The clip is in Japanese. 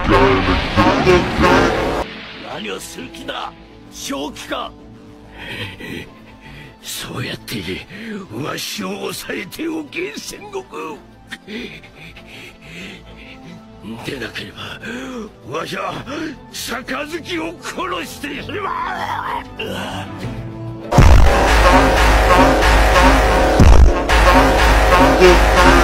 何をする気だ、正気か。そうやってわしを抑えておけ、戦国。でなければわしは杯を殺してしまう。